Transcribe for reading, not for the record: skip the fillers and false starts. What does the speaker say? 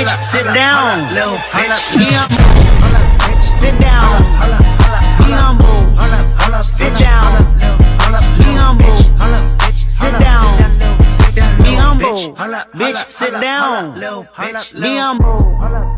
bitch, sit down. Be humble, sit down. Be humble, sit down. Be humble, sit down. Be humble, bitch, sit down. Be humble.